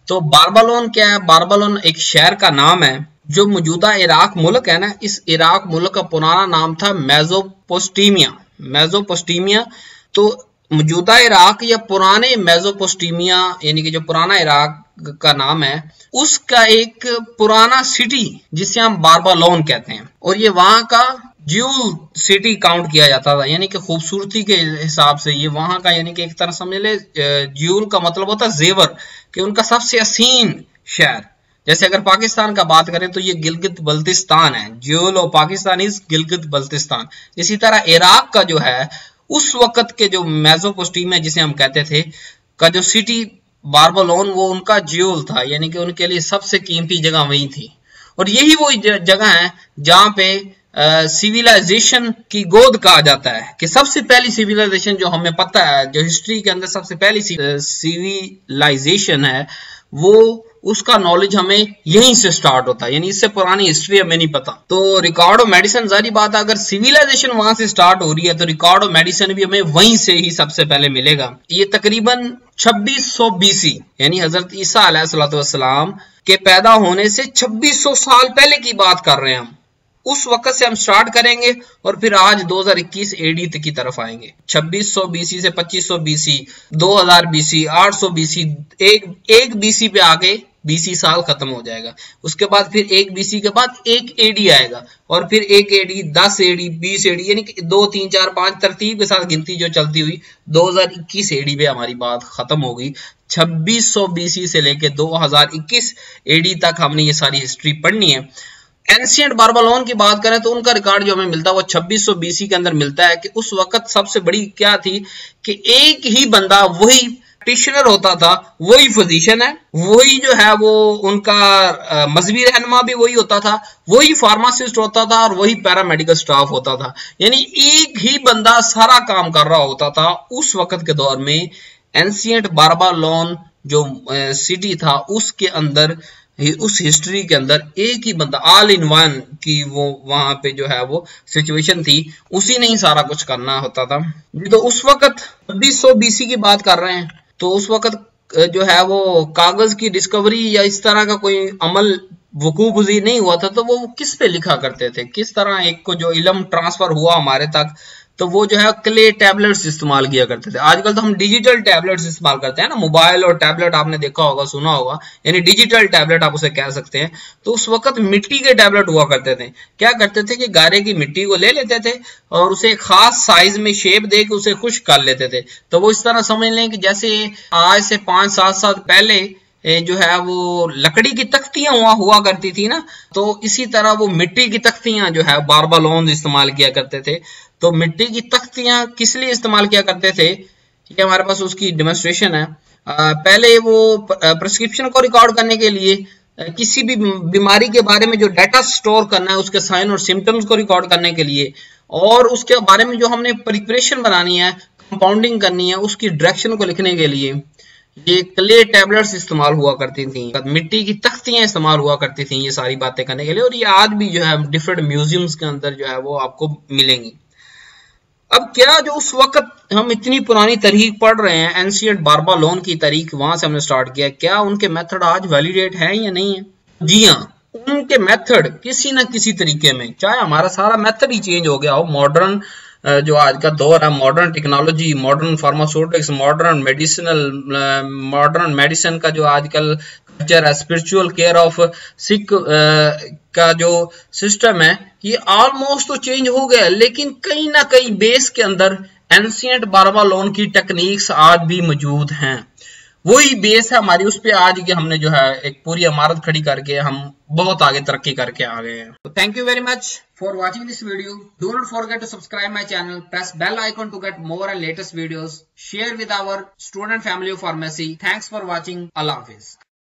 तो बारबालोन क्या है? बारबालोन एक शहर का नाम है जो मौजूदा इराक मुल्क है ना, इस इराक मुल्क का पुराना नाम था मेसोपोटामिया। मेसोपोटामिया तो मौजूदा इराक या पुराने मेसोपोटामिया यानी कि जो पुराना इराक का नाम है, उसका एक पुराना सिटी जिसे हम बारबालोन कहते हैं, और ये वहां का ज्यूल सिटी काउंट किया जाता था, यानी कि खूबसूरती के हिसाब से ये वहां का, यानी कि एक तरह समझ ले ज्यूल का मतलब होता है जेवर, कि उनका सबसे हसीन शहर। जैसे अगर पाकिस्तान का बात करें तो ये गिलगित बल्तिस्तान है, jewel of Pakistan is Gilgit Baltistan. इसी तरह इराक का जो है उस वक्त के जो मेसोपोटामिया जिसे हम कहते थे का जो सिटी बारबालोन, वो उनका ज्यूल था, यानी कि उनके लिए सबसे कीमती जगह वही थी। और यही वो जगह है जहां पे सिविलाइजेशन की गोद कहा जाता है, कि सबसे पहली सिविलाइजेशन जो हमें पता है, जो हिस्ट्री के अंदर सबसे पहली सिविलाइजेशन है, वो उसका नॉलेज हमें यहीं से स्टार्ट होता है, यानी इससे पुरानी हिस्ट्री हमें नहीं पता। तो रिकॉर्ड ऑफ मेडिसिन, जारी बात है, अगर सिविलाइजेशन वहां से स्टार्ट हो रही है तो रिकॉर्ड ऑफ मेडिसिन भी हमें वहीं से ही सबसे पहले मिलेगा। ये तकरीबन 2600 BC यानी हजरत ईसा अलैहिस्सलाम के पैदा होने से 2600 साल पहले की बात कर रहे हैं हम। उस वक्त से हम स्टार्ट करेंगे और फिर आज 2021 AD तक की तरफ आएंगे। 2600 BC से 2500 BC, 2000 BC, 800 BC, एक BC पे आगे BC साल खत्म हो जाएगा। उसके बाद फिर एक BC के बाद एक AD आएगा, और फिर एक AD, 10 AD, 20 AD, यानी कि 2, 3, 4, 5 तरतीब के साथ गिनती जो चलती हुई 2021 AD पे हमारी बात खत्म होगी। 2600 BC से लेके 2021 AD तक हमने ये सारी हिस्ट्री पढ़नी है। एंशिएंट बारबालोन की बात करें तो उनका रिकॉर्ड जो हमें मिलता है वो 2600 BC के अंदर मिलता है, कि उस वक्त सबसे बड़ी क्या थी कि एक ही बंदा, वही प्रैक्टिशनर होता था, वही फिजिशियन है, वही जो है वो उनका मजहबी रहनुमा भी वही होता था, वही फार्मासिस्ट होता था, और वही पैरामेडिकल स्टाफ होता था, यानी एक ही बंदा सारा काम कर रहा होता था। उस वक्त के दौर में एंशिएंट बारबालोन जो सिटी था उसके अंदर, उस हिस्ट्री के अंदर एक ही बंदा, ऑल इन वन की वो वहां पे जो है वो सिचुएशन थी, उसी ने ही सारा कुछ करना होता था। तो उस वक्त 2600 BC की बात कर रहे हैं, तो उस वक्त जो है वो कागज की डिस्कवरी या इस तरह का कोई अमल वकूफ पज़ीर नहीं हुआ था, तो वो किस पे लिखा करते थे, किस तरह एक को जो इल्म ट्रांसफर हुआ हमारे तक, तो वो जो है क्ले टैबलेट्स इस्तेमाल किया करते थे। आजकल तो हम डिजिटल टैबलेट्स इस्तेमाल करते हैं ना, मोबाइल और टैबलेट आपने देखा होगा, सुना होगा, यानी डिजिटल टैबलेट आप उसे कह सकते हैं। तो उस वक्त मिट्टी के टैबलेट हुआ करते थे। क्या करते थे कि गारे की मिट्टी को ले लेते थे और उसे खास साइज में शेप दे के उसे खुश्क कर लेते थे। तो वो इस तरह समझ लें कि जैसे आज से 5-7 साल पहले जो है वो लकड़ी की तख्तियां हुआ करती थी ना, तो इसी तरह वो मिट्टी की तख्तियां जो है बारबालोन इस्तेमाल किया करते थे। तो मिट्टी की तख्तियां किस लिए इस्तेमाल किया करते थे, ये हमारे पास उसकी डेमोन्स्ट्रेशन है। पहले वो प्रिस्क्रिप्शन को रिकॉर्ड करने के लिए, किसी भी बीमारी के बारे में जो डाटा स्टोर करना है, उसके साइन और सिम्टम्स को रिकॉर्ड करने के लिए, और उसके बारे में जो हमने प्रिपरेशन बनानी है, कंपाउंडिंग करनी है, उसकी डायरेक्शन को लिखने के लिए ये क्ले टैबलेट्स इस्तेमाल हुआ करती थी, मिट्टी की तख्तियां इस्तेमाल हुआ करती थी ये सारी बातें करने के लिए। और ये आज भी जो है डिफरेंट म्यूजियम्स के अंदर जो है वो आपको मिलेंगी। अब क्या जो उस वक्त हम इतनी पुरानी तारीख पढ़ रहे हैं, एंशिएंट बारबालोन की तारीख वहां से हमने स्टार्ट किया, क्या उनके मेथड आज वैलिडेट है या नहीं है? जी हाँ, उनके मेथड किसी न किसी तरीके में, चाहे हमारा सारा मेथड ही चेंज हो गया हो, मॉडर्न जो आज का दौर है, modern technology, modern pharmaceutics, modern medicine का जो आजकल कल्चर है, स्पिरिचुअल केयर ऑफ सिक का जो सिस्टम है, ये ऑलमोस्ट तो चेंज हो गया, लेकिन कहीं ना कहीं बेस के अंदर एंशिएंट बारबालोन की टेक्निक्स आज भी मौजूद हैं। वही बेस है हमारी, उस पे आज की हमने जो है एक पूरी इमारत खड़ी करके हम बहुत आगे तरक्की करके आ गए हैं। तो thank you very much for watching this video. Do not forget to subscribe my channel, press bell icon to get more and latest videos, share with our student family of pharmacy. Thanks for watching. Allah Hafiz.